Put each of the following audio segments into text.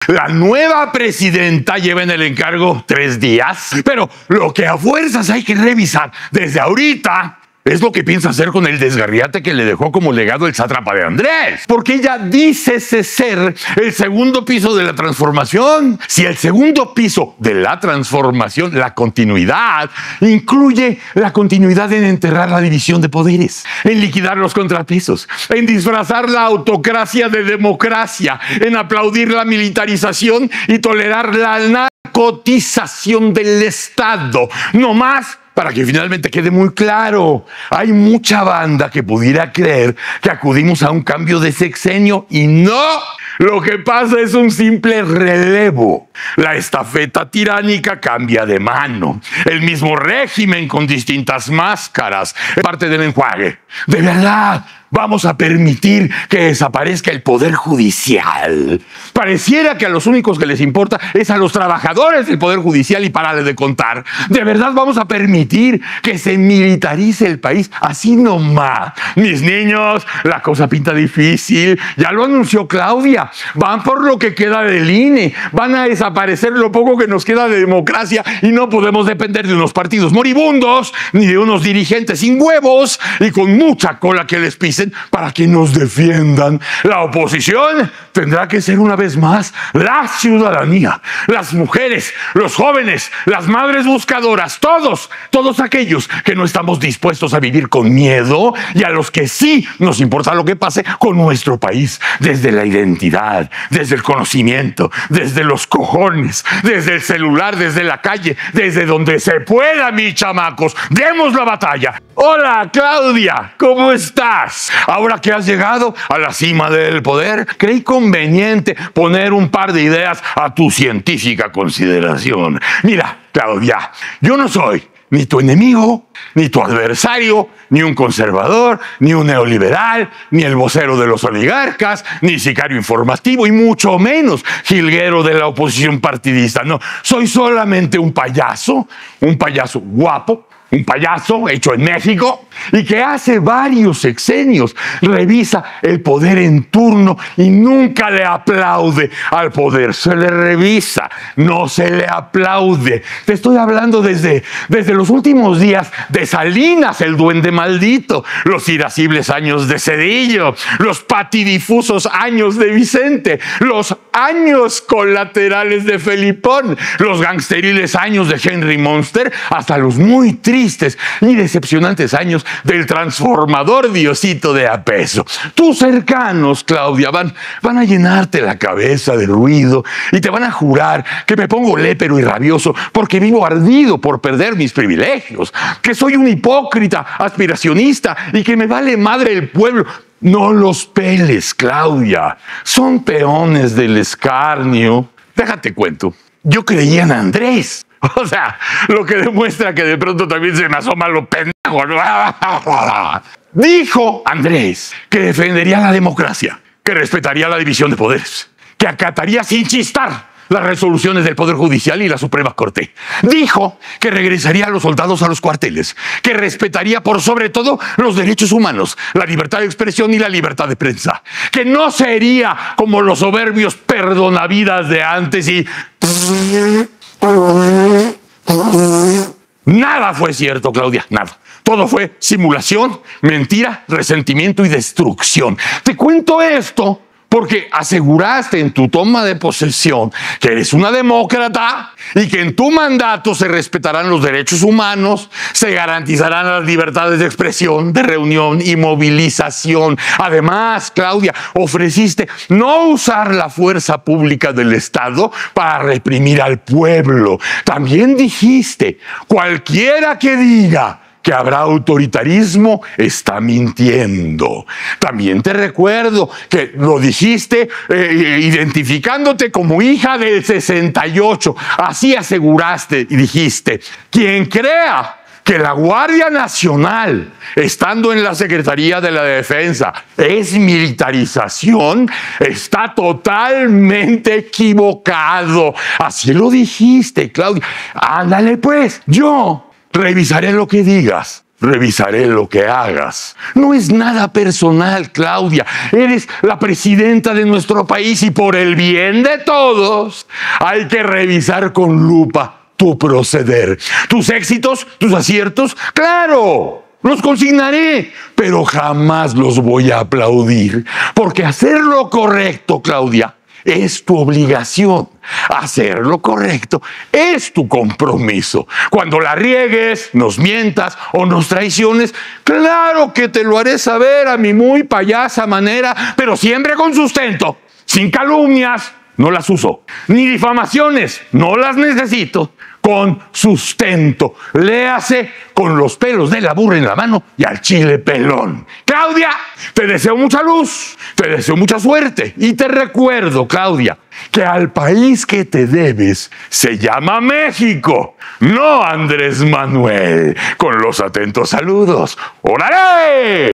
La nueva presidenta lleva en el encargo 3 días, pero lo que a fuerzas hay que revisar desde ahorita es lo que piensa hacer con el desgarriate que le dejó como legado el sátrapa de Andrés. Porque ella dice ser el segundo piso de la transformación. Si el segundo piso de la transformación, la continuidad, incluye la continuidad en enterrar la división de poderes, en liquidar los contrapesos, en disfrazar la autocracia de democracia, en aplaudir la militarización y tolerar la narcotización del Estado. No más. Para que finalmente quede muy claro, hay mucha banda que pudiera creer que acudimos a un cambio de sexenio y no. Lo que pasa es un simple relevo. La estafeta tiránica cambia de mano. El mismo régimen con distintas máscaras es parte del enjuague. De verdad, vamos a permitir que desaparezca el Poder Judicial. Pareciera que a los únicos que les importa es a los trabajadores del Poder Judicial y párale de contar. De verdad vamos a permitir que se militarice el país así nomás. Mis niños, la cosa pinta difícil. Ya lo anunció Claudia. Van por lo que queda del INE. Van a desaparecer lo poco que nos queda de democracia y no podemos depender de unos partidos moribundos ni de unos dirigentes sin huevos y con mucha cola que les pisen para que nos defiendan. La oposición tendrá que ser una vez más la ciudadanía, las mujeres, los jóvenes, las madres buscadoras, todos aquellos que no estamos dispuestos a vivir con miedo y a los que sí nos importa lo que pase con nuestro país, desde la identidad, desde el conocimiento, desde los cojones, desde el celular, desde la calle, desde donde se pueda, mis chamacos. ¡Demos la batalla! Hola, Claudia, ¿cómo estás? Ahora que has llegado a la cima del poder, creí conveniente poner un par de ideas a tu científica consideración. Mira, Claudia, yo no soy ni tu enemigo, ni tu adversario, ni un conservador, ni un neoliberal, ni el vocero de los oligarcas, ni sicario informativo, y mucho menos jilguero de la oposición partidista. No, soy solamente un payaso guapo, un payaso hecho en México y que hace varios sexenios revisa el poder en turno y nunca le aplaude al poder. Se le revisa, no se le aplaude. Te estoy hablando desde los últimos días de Salinas, el duende maldito, los irascibles años de Zedillo, los patidifusos años de Vicente, los años colaterales de Felipón, los gangsteriles años de Henry Monster, hasta los muy tristes y decepcionantes años del transformador Diosito de Apeso. Tus cercanos, Claudia, van a llenarte la cabeza de ruido y te van a jurar que me pongo lépero y rabioso porque vivo ardido por perder mis privilegios, que soy un hipócrita aspiracionista y que me vale madre el pueblo. No los peles, Claudia. Son peones del escarnio. Déjate cuento. Yo creía en Andrés. O sea, lo que demuestra que de pronto también se me asoma lo pendejo, ¿no? Dijo Andrés que defendería la democracia, que respetaría la división de poderes, que acataría sin chistar las resoluciones del Poder Judicial y la Suprema Corte. Dijo que regresaría a los soldados a los cuarteles, que respetaría por sobre todo los derechos humanos, la libertad de expresión y la libertad de prensa, que no sería como los soberbios perdonavidas de antes y... Nada fue cierto, Claudia, nada. Todo fue simulación, mentira, resentimiento y destrucción. Te cuento esto porque aseguraste en tu toma de posesión que eres una demócrata y que en tu mandato se respetarán los derechos humanos, se garantizarán las libertades de expresión, de reunión y movilización. Además, Claudia, ofreciste no usar la fuerza pública del Estado para reprimir al pueblo. También dijiste, cualquiera que diga que habrá autoritarismo está mintiendo. También te recuerdo que lo dijiste identificándote como hija del 68. Así aseguraste y dijiste, quien crea que la Guardia Nacional, estando en la Secretaría de la Defensa, es militarización, está totalmente equivocado. Así lo dijiste, Claudia. Ándale pues, yo revisaré lo que digas revisaré lo que hagas. No es nada personal, Claudia. Eres la presidenta de nuestro país y por el bien de todos hay que revisar con lupa tu proceder. Tus éxitos, tus aciertos, claro, los consignaré, pero jamás los voy a aplaudir, porque hacer lo correcto, Claudia, es tu obligación. Hacer lo correcto es tu compromiso. Cuando la riegues, nos mientas o nos traiciones, claro que te lo haré saber a mi muy payasa manera, pero siempre con sustento. Sin calumnias, no las uso. Ni difamaciones, no las necesito. Con sustento, léase con los pelos de la burra en la mano y al chile pelón. Claudia, te deseo mucha luz, te deseo mucha suerte y te recuerdo, Claudia, que al país que te debes se llama México, no Andrés Manuel. Con los atentos saludos, ¡órale!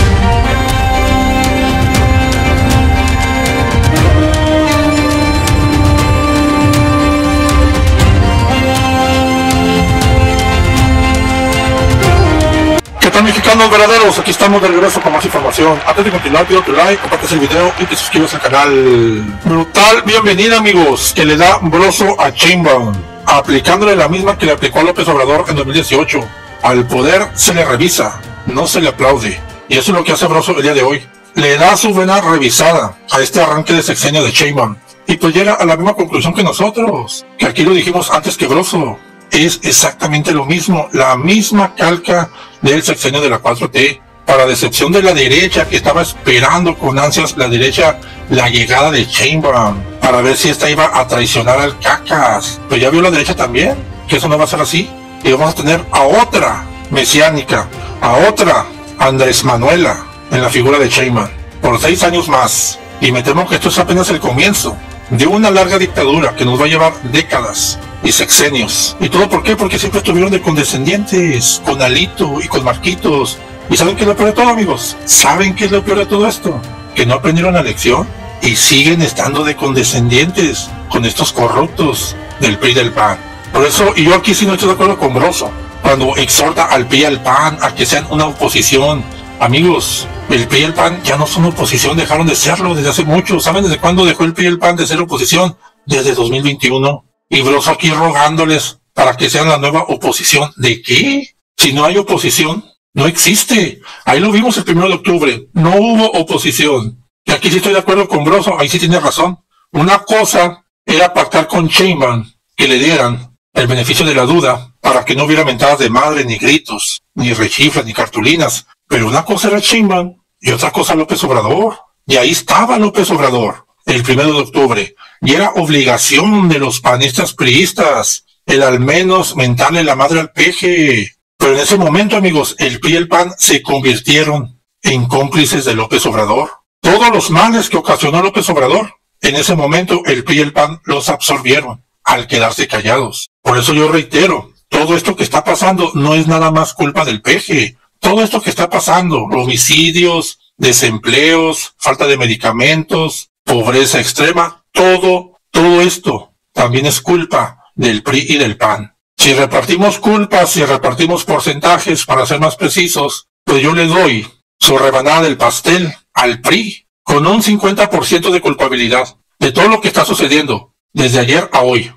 ¿Qué tal, mexicanos verdaderos? Aquí estamos de regreso con más información. Antes de continuar, pido tu like, compartes el video y te suscribas al canal. Brutal bienvenida, amigos, que le da Broso a Sheinbaum, aplicándole la misma que le aplicó a López Obrador en 2018. Al poder se le revisa, no se le aplaude. Y eso es lo que hace Broso el día de hoy. Le da su buena revisada a este arranque de sexenio de Sheinbaum. Y pues llega a la misma conclusión que nosotros, que aquí lo dijimos antes que Broso. Es exactamente lo mismo, la misma calca del sexenio de la 4T, para decepción de la derecha, que estaba esperando con ansias la derecha la llegada de Sheinbaum, para ver si esta iba a traicionar al Cacas. Pero ya vio la derecha también, que eso no va a ser así, y vamos a tener a otra mesiánica, a otra Andrés Manuela, en la figura de Sheinbaum, por 6 años más. Y me temo que esto es apenas el comienzo de una larga dictadura que nos va a llevar décadas y sexenios. ¿Y todo por qué? Porque siempre estuvieron de condescendientes, con Alito y con Marquitos. ¿Y saben qué es lo peor de todo, amigos? ¿Saben qué es lo peor de todo esto? Que no aprendieron la lección y siguen estando de condescendientes con estos corruptos del PRI y del PAN. Por eso, y yo aquí sí no estoy de acuerdo con Broso, cuando exhorta al PRI y al PAN a que sean una oposición. Amigos, el PRI y el PAN ya no son oposición, dejaron de serlo desde hace mucho. ¿Saben desde cuándo dejó el PRI y el PAN de ser oposición? Desde 2021. Y Broso aquí rogándoles para que sean la nueva oposición. ¿De qué? Si no hay oposición, no existe. Ahí lo vimos el 1 de octubre. No hubo oposición. Y aquí sí estoy de acuerdo con Broso, ahí sí tiene razón. Una cosa era pactar con Sheinbaum, que le dieran el beneficio de la duda, para que no hubiera mentadas de madre, ni gritos, ni rechiflas, ni cartulinas. Pero una cosa era Sheinbaum y otra cosa López Obrador. Y ahí estaba López Obrador el 1 de octubre. Y era obligación de los panistas priistas el al menos mentarle la madre al peje. Pero en ese momento, amigos, el PRI y el PAN se convirtieron en cómplices de López Obrador. Todos los males que ocasionó López Obrador, en ese momento el PRI y el PAN los absorbieron al quedarse callados. Por eso yo reitero, todo esto que está pasando no es nada más culpa del peje. Todo esto que está pasando, homicidios, desempleos, falta de medicamentos, pobreza extrema, todo esto también es culpa del PRI y del PAN. Si repartimos culpas, si repartimos porcentajes, para ser más precisos, pues yo le doy su rebanada del pastel al PRI, con un 50% de culpabilidad de todo lo que está sucediendo desde ayer a hoy.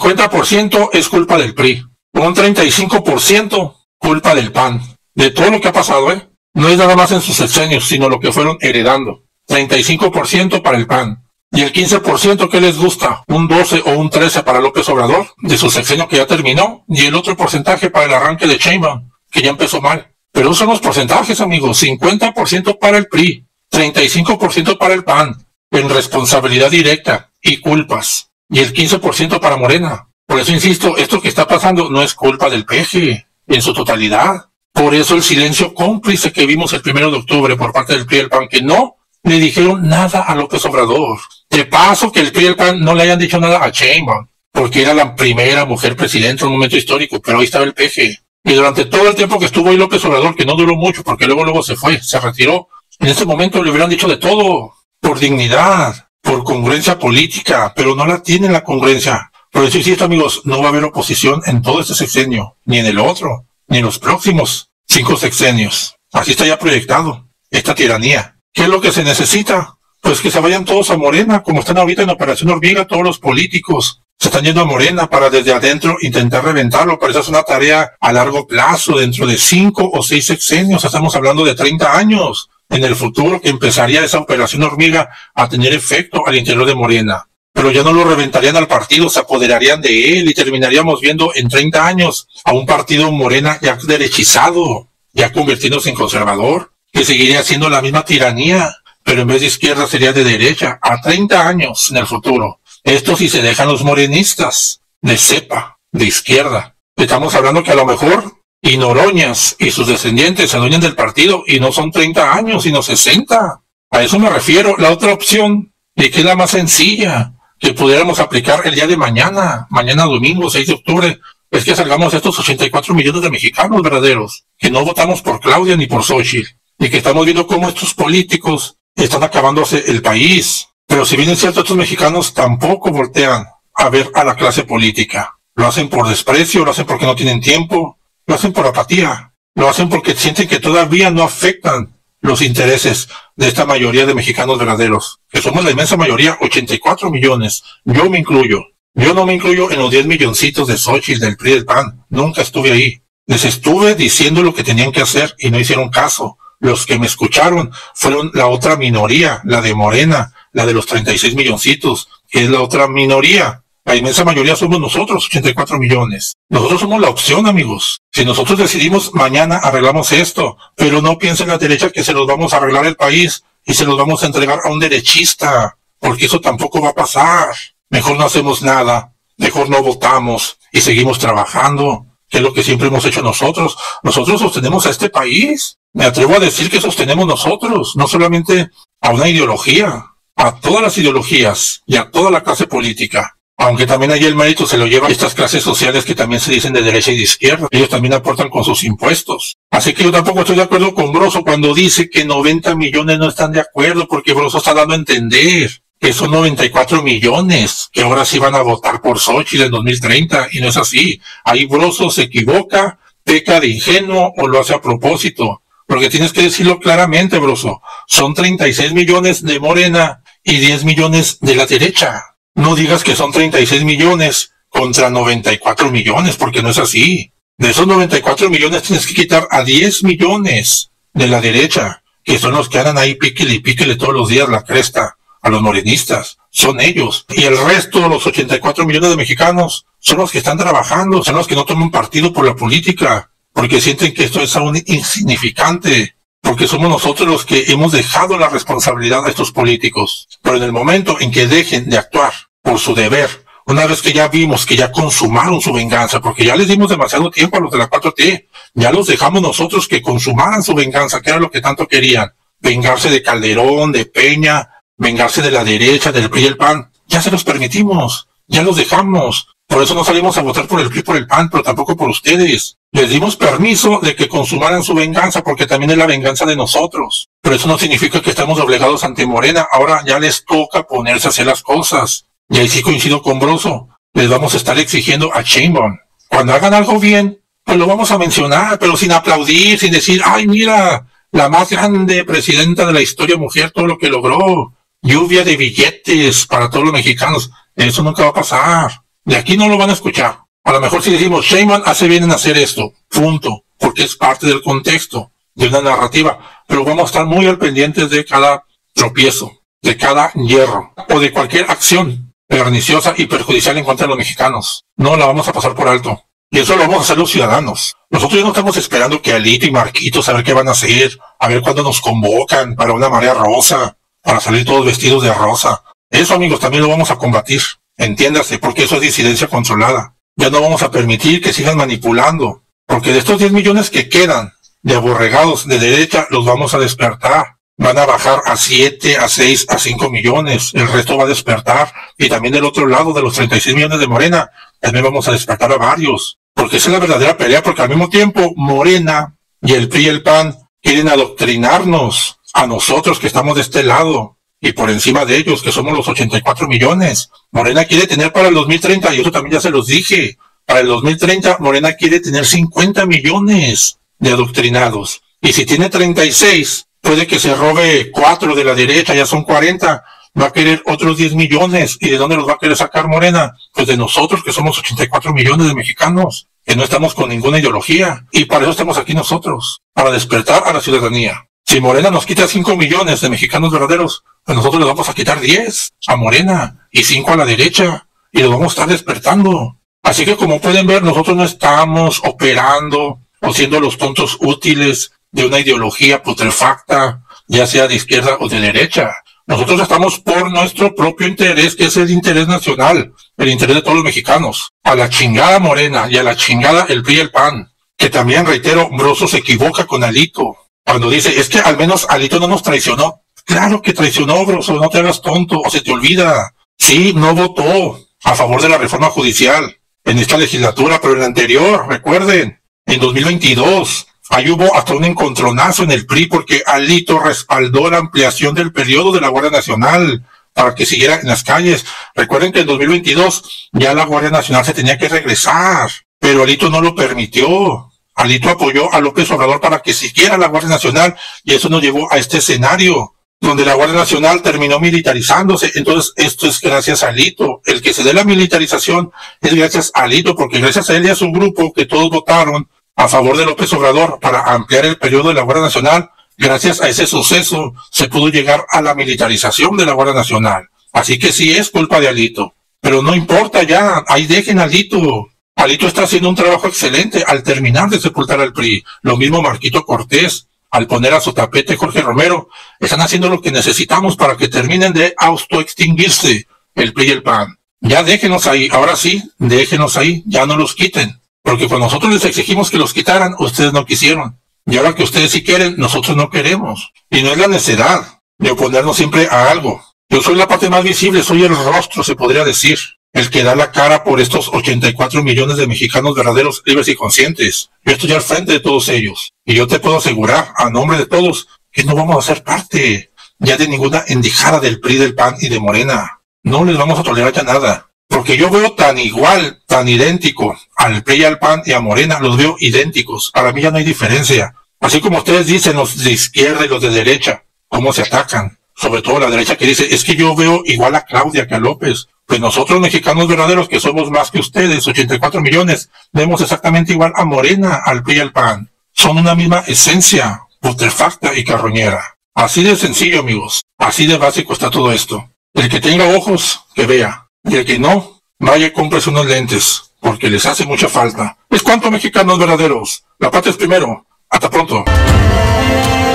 50% es culpa del PRI, un 35% culpa del PAN. De todo lo que ha pasado, no es nada más en sus sexenios, sino lo que fueron heredando. 35% para el PAN. Y el 15% que les gusta, un 12 o un 13 para López Obrador, de su sexenio que ya terminó, y el otro porcentaje para el arranque de Sheinbaum, que ya empezó mal. Pero esos son los porcentajes, amigos. 50% para el PRI, 35% para el PAN, en responsabilidad directa y culpas. Y el 15% para Morena. Por eso insisto, esto que está pasando no es culpa del PG, en su totalidad. Por eso el silencio cómplice que vimos el 1 de octubre por parte del PRI y el PAN, que no le dijeron nada a López Obrador. De paso, que el PRI y el PAN no le hayan dicho nada a Sheinbaum, porque era la primera mujer presidenta en un momento histórico, pero ahí estaba el PG. Y durante todo el tiempo que estuvo ahí López Obrador, que no duró mucho, porque luego se fue, se retiró, en ese momento le hubieran dicho de todo, por dignidad, por congruencia política, pero no la tienen la congruencia. Por eso insisto, amigos, no va a haber oposición en todo este sexenio, ni en el otro, ni en los próximos. 5 sexenios. Así está ya proyectado esta tiranía. ¿Qué es lo que se necesita? Pues que se vayan todos a Morena, como están ahorita en Operación Hormiga, todos los políticos se están yendo a Morena para desde adentro intentar reventarlo, pero esa es una tarea a largo plazo, dentro de 5 o 6 sexenios, estamos hablando de 30 años en el futuro que empezaría esa Operación Hormiga a tener efecto al interior de Morena. Pero ya no lo reventarían al partido, se apoderarían de él y terminaríamos viendo en 30 años a un partido Morena ya derechizado, ya convirtiéndose en conservador, que seguiría siendo la misma tiranía, pero en vez de izquierda sería de derecha, a 30 años en el futuro. Esto si se dejan los morenistas de cepa, de izquierda. Estamos hablando que a lo mejor y Noroñas y sus descendientes se adueñan del partido y no son 30 años, sino 60. A eso me refiero. La otra opción, y que es la más sencilla, que pudiéramos aplicar el día de mañana domingo 6 de octubre, es que salgamos estos 84 millones de mexicanos verdaderos, que no votamos por Claudia ni por Xochitl, y que estamos viendo cómo estos políticos están acabándose el país. Pero si bien es cierto, estos mexicanos tampoco voltean a ver a la clase política. Lo hacen por desprecio, lo hacen porque no tienen tiempo, lo hacen por apatía, lo hacen porque sienten que todavía no afectan los intereses de esta mayoría de mexicanos verdaderos, que somos la inmensa mayoría, 84 millones. Yo me incluyo. Yo no me incluyo en los 10 milloncitos de Xochitl, del PRI, del PAN. Nunca estuve ahí. Les estuve diciendo lo que tenían que hacer y no hicieron caso. Los que me escucharon fueron la otra minoría, la de Morena, la de los 36 milloncitos, que es la otra minoría. La inmensa mayoría somos nosotros, 84 millones. Nosotros somos la opción, amigos. Si nosotros decidimos mañana arreglamos esto, pero no piensen la derecha que se los vamos a arreglar el país y se los vamos a entregar a un derechista, porque eso tampoco va a pasar. Mejor no hacemos nada, mejor no votamos y seguimos trabajando, que es lo que siempre hemos hecho nosotros. Nosotros sostenemos a este país. Me atrevo a decir que sostenemos nosotros, no solamente a una ideología, a todas las ideologías y a toda la clase política. Aunque también ahí el mérito se lo llevan estas clases sociales que también se dicen de derecha y de izquierda. Ellos también aportan con sus impuestos. Así que yo tampoco estoy de acuerdo con Broso cuando dice que 90 millones no están de acuerdo, porque Broso está dando a entender que son 94 millones, que ahora sí van a votar por Xochitl en 2030, y no es así. Ahí Broso se equivoca, peca de ingenuo o lo hace a propósito. Porque tienes que decirlo claramente, Broso. Son 36 millones de Morena y 10 millones de la derecha. No digas que son 36 millones contra 94 millones, porque no es así. De esos 94 millones tienes que quitar a 10 millones de la derecha, que son los que andan ahí píquele y píquele todos los días la cresta a los morenistas. Son ellos. Y el resto, los 84 millones de mexicanos, son los que están trabajando, son los que no toman partido por la política, porque sienten que esto es aún insignificante, porque somos nosotros los que hemos dejado la responsabilidad a estos políticos. Pero en el momento en que dejen de actuar por su deber, una vez que ya vimos que ya consumaron su venganza, porque ya les dimos demasiado tiempo a los de la 4T, ya los dejamos nosotros que consumaran su venganza, que era lo que tanto querían, vengarse de Calderón, de Peña, vengarse de la derecha, del PRI y el PAN, ya se los permitimos, ya los dejamos. Por eso no salimos a votar por el PRI, por el PAN, pero tampoco por ustedes. Les dimos permiso de que consumaran su venganza, porque también es la venganza de nosotros. Pero eso no significa que estamos obligados ante Morena. Ahora ya les toca ponerse a hacer las cosas. Y ahí sí coincido con Broso. Les vamos a estar exigiendo a Sheinbaum. Cuando hagan algo bien, pues lo vamos a mencionar, pero sin aplaudir, sin decir, ay, mira, la más grande presidenta de la historia mujer, todo lo que logró. Lluvia de billetes para todos los mexicanos. Eso nunca va a pasar. De aquí no lo van a escuchar. A lo mejor si decimos, Sheinbaum hace bien en hacer esto, punto, porque es parte del contexto, de una narrativa, pero vamos a estar muy al pendiente de cada tropiezo, de cada hierro, o de cualquier acción perniciosa y perjudicial en contra de los mexicanos. No la vamos a pasar por alto. Y eso lo vamos a hacer los ciudadanos. Nosotros ya no estamos esperando que Alito y Marquitos a ver qué van a hacer, a ver cuándo nos convocan para una marea rosa, para salir todos vestidos de rosa. Eso, amigos, también lo vamos a combatir. Entiéndase, porque eso es disidencia controlada. Ya no vamos a permitir que sigan manipulando, porque de estos 10 millones que quedan de aborregados de derecha, los vamos a despertar. Van a bajar a 7, a 6, a 5 millones. El resto va a despertar. Y también del otro lado, de los 36 millones de Morena, también vamos a despertar a varios. Porque esa es la verdadera pelea, porque al mismo tiempo, Morena y el PRI y el PAN quieren adoctrinarnos a nosotros que estamos de este lado. Y por encima de ellos, que somos los 84 millones. Morena quiere tener para el 2030, y eso también ya se los dije, para el 2030 Morena quiere tener 50 millones de adoctrinados. Y si tiene 36, puede que se robe 4 de la derecha, ya son 40. Va a querer otros 10 millones. ¿Y de dónde los va a querer sacar Morena? Pues de nosotros, que somos 84 millones de mexicanos, que no estamos con ninguna ideología. Y para eso estamos aquí nosotros, para despertar a la ciudadanía. Si Morena nos quita 5 millones de mexicanos verdaderos, pues nosotros les vamos a quitar 10 a Morena y 5 a la derecha. Y los vamos a estar despertando. Así que como pueden ver, nosotros no estamos operando o siendo los tontos útiles de una ideología putrefacta, ya sea de izquierda o de derecha. Nosotros estamos por nuestro propio interés, que es el interés nacional, el interés de todos los mexicanos. A la chingada Morena y a la chingada el PRI y el PAN. Que también, reitero, Broso se equivoca con Alito. Cuando dice, es que al menos Alito no nos traicionó. Claro que traicionó, Broso, no te hagas tonto o se te olvida. Sí, no votó a favor de la reforma judicial en esta legislatura, pero en la anterior, recuerden, en 2022... ahí hubo hasta un encontronazo en el PRI porque Alito respaldó la ampliación del periodo de la Guardia Nacional para que siguiera en las calles. Recuerden que en 2022 ya la Guardia Nacional se tenía que regresar, pero Alito no lo permitió. Alito apoyó a López Obrador para que siguiera la Guardia Nacional y eso nos llevó a este escenario donde la Guardia Nacional terminó militarizándose. Entonces esto es gracias a Alito. El que se dé la militarización es gracias a Alito, porque gracias a él y a su grupo que todos votaron a favor de López Obrador para ampliar el periodo de la Guardia Nacional, gracias a ese suceso se pudo llegar a la militarización de la Guardia Nacional. Así que sí es culpa de Alito. Pero no importa ya, ahí dejen a Alito. Alito está haciendo un trabajo excelente al terminar de sepultar al PRI. Lo mismo Marquito Cortés, al poner a su tapete Jorge Romero. Están haciendo lo que necesitamos para que terminen de autoextinguirse el PRI y el PAN. Ya déjenos ahí, ahora sí, déjenos ahí, ya no los quiten. Porque cuando nosotros les exigimos que los quitaran, ustedes no quisieron. Y ahora que ustedes sí quieren, nosotros no queremos. Y no es la necedad de oponernos siempre a algo. Yo soy la parte más visible, soy el rostro, se podría decir. El que da la cara por estos 84 millones de mexicanos verdaderos, libres y conscientes. Yo estoy al frente de todos ellos. Y yo te puedo asegurar, a nombre de todos, que no vamos a ser parte ya de ninguna endijada del PRI, del PAN y de Morena. No les vamos a tolerar ya nada. Porque yo veo tan igual, tan idéntico al PRI y al PAN y a Morena, los veo idénticos. Para mí ya no hay diferencia. Así como ustedes dicen, los de izquierda y los de derecha, cómo se atacan. Sobre todo la derecha que dice, es que yo veo igual a Claudia que a López. Pues nosotros mexicanos verdaderos, que somos más que ustedes, 84 millones, vemos exactamente igual a Morena, al PRI y al PAN. Son una misma esencia, putrefacta y carroñera. Así de sencillo, amigos. Así de básico está todo esto. El que tenga ojos, que vea. Y el que no, vaya y cómprese unos lentes, porque les hace mucha falta. Es cuanto, mexicanos verdaderos. La patria es primero. Hasta pronto.